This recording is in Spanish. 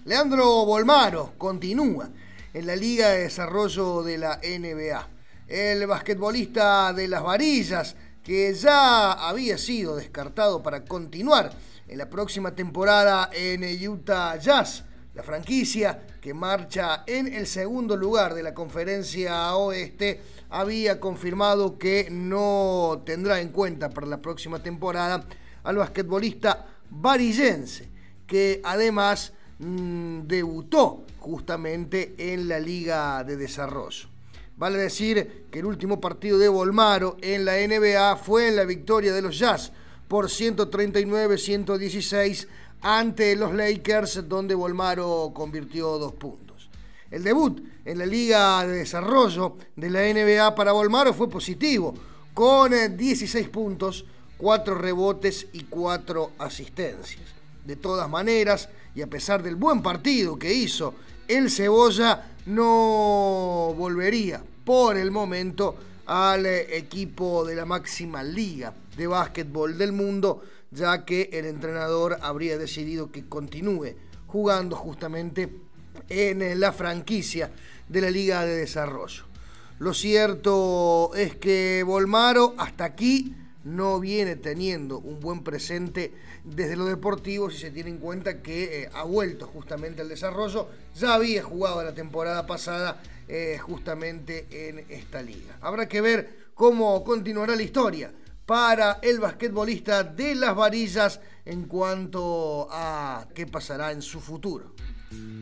Leandro Bolmaro continúa en la Liga de Desarrollo de la NBA. El basquetbolista de las Varillas, que ya había sido descartado para continuar en la próxima temporada en Utah Jazz, la franquicia que marcha en el segundo lugar de la Conferencia Oeste, había confirmado que no tendrá en cuenta para la próxima temporada al basquetbolista varillense, que además debutó justamente en la Liga de Desarrollo. Vale decir que el último partido de Bolmaro en la NBA fue en la victoria de los Jazz por 139-116 ante los Lakers, donde Bolmaro convirtió 2 puntos. El debut en la Liga de Desarrollo de la NBA para Bolmaro fue positivo, con 16 puntos, 4 rebotes y 4 asistencias. De todas maneras, y a pesar del buen partido que hizo, el Cebolla no volvería por el momento al equipo de la máxima liga de básquetbol del mundo, ya que el entrenador habría decidido que continúe jugando justamente en la franquicia de la Liga de Desarrollo. Lo cierto es que Bolmaro hasta aquí no viene teniendo un buen presente desde lo deportivo, si se tiene en cuenta que ha vuelto justamente al desarrollo. Ya había jugado la temporada pasada justamente en esta liga. Habrá que ver cómo continuará la historia para el basquetbolista de las Varillas en cuanto a qué pasará en su futuro.